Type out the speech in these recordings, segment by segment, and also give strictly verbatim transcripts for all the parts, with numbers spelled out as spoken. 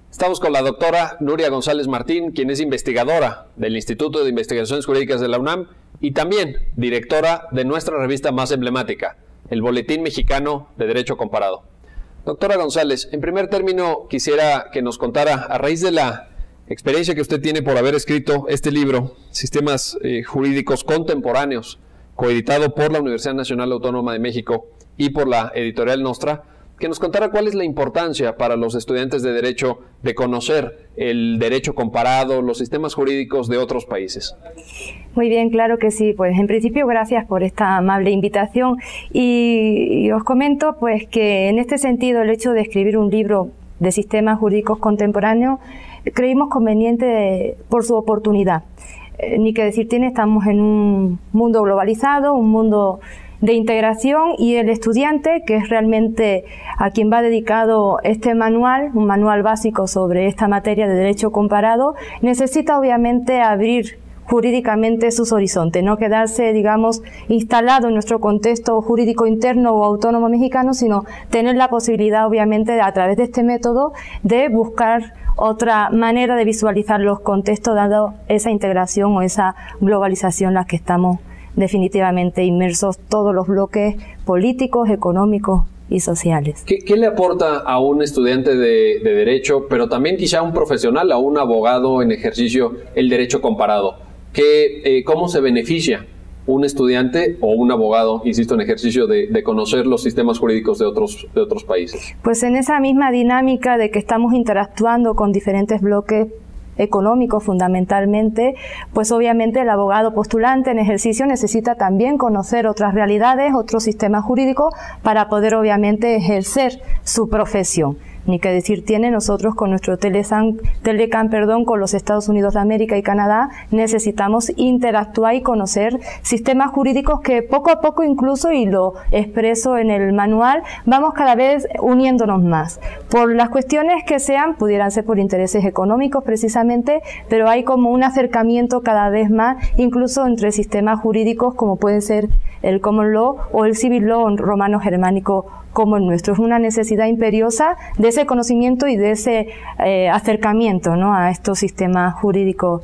Estamos con la doctora Nuria González Martín, quien es investigadora del Instituto de Investigaciones Jurídicas de la UNAM y también directora de nuestra revista más emblemática, el Boletín Mexicano de Derecho Comparado. Doctora González, en primer término quisiera que nos contara, a raíz de la experiencia que usted tiene por haber escrito este libro, Sistemas eh, Jurídicos Contemporáneos, coeditado por la Universidad Nacional Autónoma de México y por la editorial Nostra, que nos contara cuál es la importancia para los estudiantes de Derecho de conocer el derecho comparado, los sistemas jurídicos de otros países. Muy bien, claro que sí. Pues en principio gracias por esta amable invitación y, y os comento pues que en este sentido el hecho de escribir un libro de sistemas jurídicos contemporáneos creímos conveniente de, por su oportunidad. Eh, ni que decir tiene, estamos en un mundo globalizado, un mundo de integración, y el estudiante, que es realmente a quien va dedicado este manual, un manual básico sobre esta materia de derecho comparado, necesita obviamente abrir jurídicamente sus horizontes, no quedarse, digamos, instalado en nuestro contexto jurídico interno o autónomo mexicano, sino tener la posibilidad, obviamente, a través de este método, de buscar otra manera de visualizar los contextos, dado esa integración o esa globalización en la que estamos definitivamente inmersos todos los bloques políticos, económicos y sociales. ¿Qué, qué le aporta a un estudiante de, de Derecho, pero también quizá a un profesional, a un abogado en ejercicio, el derecho comparado? ¿Qué, eh, ¿Cómo se beneficia un estudiante o un abogado, insisto, en ejercicio de, de conocer los sistemas jurídicos de otros, de otros países? Pues en esa misma dinámica de que estamos interactuando con diferentes bloques económico fundamentalmente, pues obviamente el abogado postulante en ejercicio necesita también conocer otras realidades, otros sistemas jurídicos para poder obviamente ejercer su profesión. Ni que decir tiene, nosotros con nuestro Telesan, Telecam perdón, con los Estados Unidos de América y Canadá necesitamos interactuar y conocer sistemas jurídicos que poco a poco, incluso, y lo expreso en el manual, vamos cada vez uniéndonos más. Por las cuestiones que sean, pudieran ser por intereses económicos precisamente, pero hay como un acercamiento cada vez más, incluso entre sistemas jurídicos como pueden ser el Common Law o el Civil Law romano-germánico como el nuestro. Es una necesidad imperiosa de ese conocimiento y de ese eh, acercamiento, ¿no?, a estos sistemas jurídicos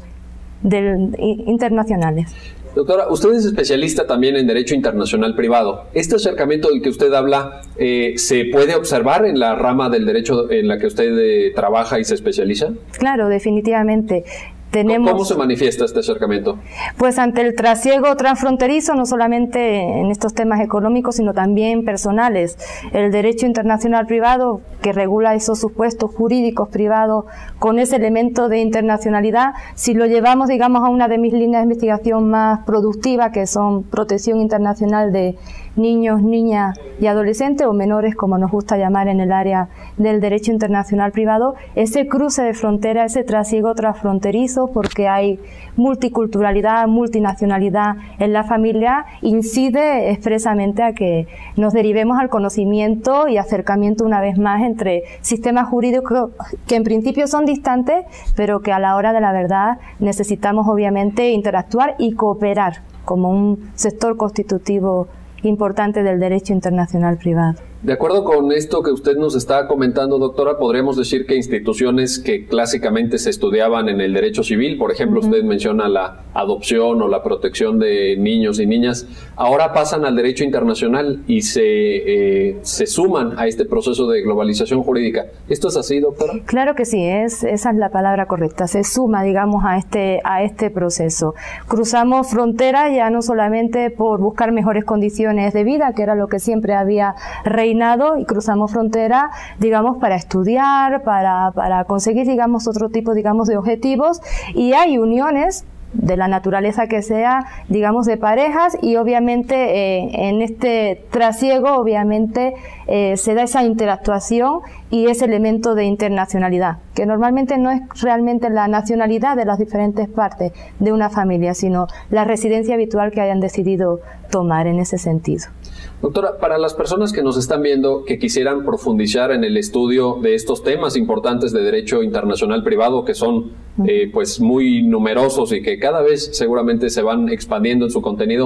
del, internacionales. Doctora, usted es especialista también en Derecho Internacional Privado. ¿Este acercamiento del que usted habla eh, se puede observar en la rama del derecho en la que usted eh, trabaja y se especializa? Claro, definitivamente. Tenemos, ¿Cómo se manifiesta este acercamiento? Pues ante el trasiego transfronterizo, no solamente en estos temas económicos, sino también personales. El derecho internacional privado, que regula esos supuestos jurídicos privados con ese elemento de internacionalidad, si lo llevamos, digamos, a una de mis líneas de investigación más productivas, que son protección internacional de niños, niñas y adolescentes, o menores, como nos gusta llamar en el área del derecho internacional privado, ese cruce de frontera, ese trasiego transfronterizo, porque hay multiculturalidad, multinacionalidad en la familia, incide expresamente a que nos derivemos al conocimiento y acercamiento una vez más entre sistemas jurídicos que en principio son distantes, pero que a la hora de la verdad necesitamos obviamente interactuar y cooperar como un sector constitutivo importante del derecho internacional privado. De acuerdo con esto que usted nos está comentando, doctora, podríamos decir que instituciones que clásicamente se estudiaban en el derecho civil, por ejemplo, uh-huh. usted menciona la adopción o la protección de niños y niñas, ahora pasan al derecho internacional y se, eh, se suman a este proceso de globalización jurídica. ¿Esto es así, doctora? Claro que sí, es, esa es la palabra correcta, se suma, digamos, a este, a este proceso. Cruzamos fronteras ya no solamente por buscar mejores condiciones de vida, que era lo que siempre había reinado, y cruzamos frontera, digamos, para estudiar, para, para conseguir, digamos, otro tipo, digamos, de objetivos, y hay uniones de la naturaleza que sea, digamos, de parejas, y obviamente eh, en este trasiego obviamente eh, se da esa interactuación y ese elemento de internacionalidad, que normalmente no es realmente la nacionalidad de las diferentes partes de una familia, sino la residencia habitual que hayan decidido tomar en ese sentido. Doctora, para las personas que nos están viendo, que quisieran profundizar en el estudio de estos temas importantes de derecho internacional privado, que son eh, pues muy numerosos y que cada vez seguramente se van expandiendo en su contenido,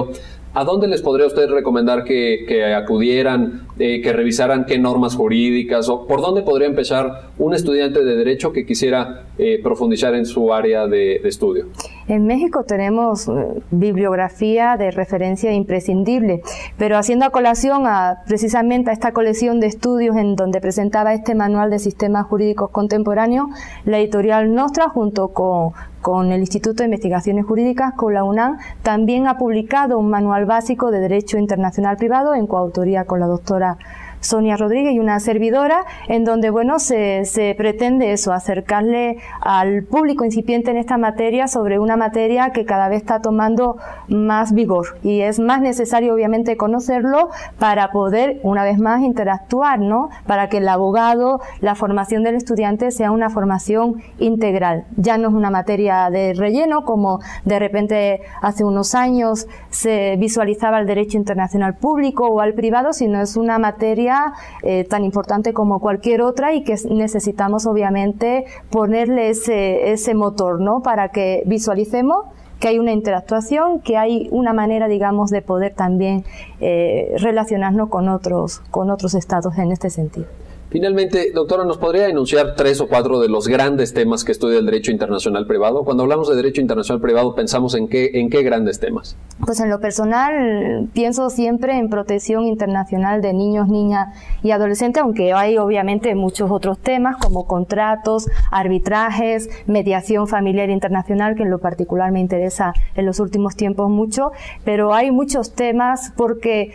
¿A dónde les podría usted recomendar que, que acudieran, eh, que revisaran qué normas jurídicas, o por dónde podría empezar un estudiante de Derecho que quisiera eh, profundizar en su área de, de estudio? En México tenemos eh, bibliografía de referencia imprescindible, pero haciendo a colación a precisamente a esta colección de estudios en donde presentaba este manual de sistemas jurídicos contemporáneos, la editorial Nostra, junto con con el Instituto de Investigaciones Jurídicas, con la UNAM, también ha publicado un manual básico de Derecho Internacional Privado en coautoría con la doctora Sonia Rodríguez y una servidora, en donde, bueno, se, se pretende eso, acercarle al público incipiente en esta materia sobre una materia que cada vez está tomando más vigor y es más necesario, obviamente, conocerlo para poder, una vez más, interactuar, ¿no? Para que el abogado, la formación del estudiante sea una formación integral. Ya no es una materia de relleno, como de repente hace unos años se visualizaba el derecho internacional público o al privado, sino es una materia Eh, tan importante como cualquier otra y que necesitamos obviamente ponerle ese, ese motor, ¿no? Para que visualicemos que hay una interactuación, que hay una manera, digamos, de poder también eh, relacionarnos con otros, con otros estados en este sentido. Finalmente, doctora, ¿nos podría enunciar tres o cuatro de los grandes temas que estudia el derecho internacional privado? Cuando hablamos de derecho internacional privado, ¿pensamos en qué, en qué grandes temas? Pues en lo personal, pienso siempre en protección internacional de niños, niñas y adolescentes, aunque hay obviamente muchos otros temas como contratos, arbitrajes, mediación familiar internacional, que en lo particular me interesa en los últimos tiempos mucho, pero hay muchos temas porque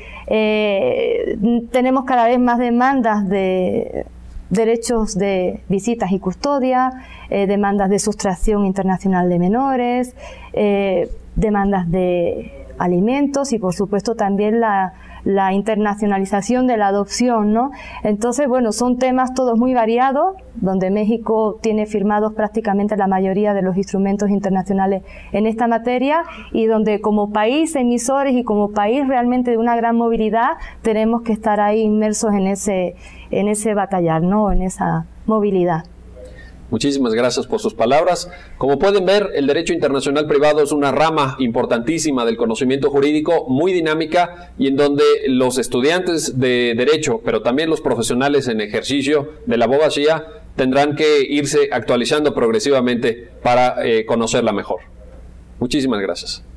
eh, tenemos cada vez más demandas de derechos de visitas y custodia, eh, demandas de sustracción internacional de menores, eh, demandas de alimentos y por supuesto también la, la internacionalización de la adopción, ¿no? Entonces, bueno, son temas todos muy variados, donde México tiene firmados prácticamente la mayoría de los instrumentos internacionales en esta materia y donde como país emisores y como país realmente de una gran movilidad tenemos que estar ahí inmersos en ese, en ese batallar, ¿no? En esa movilidad. Muchísimas gracias por sus palabras. Como pueden ver, el derecho internacional privado es una rama importantísima del conocimiento jurídico, muy dinámica y en donde los estudiantes de derecho, pero también los profesionales en ejercicio de la abogacía, tendrán que irse actualizando progresivamente para eh, conocerla mejor. Muchísimas gracias.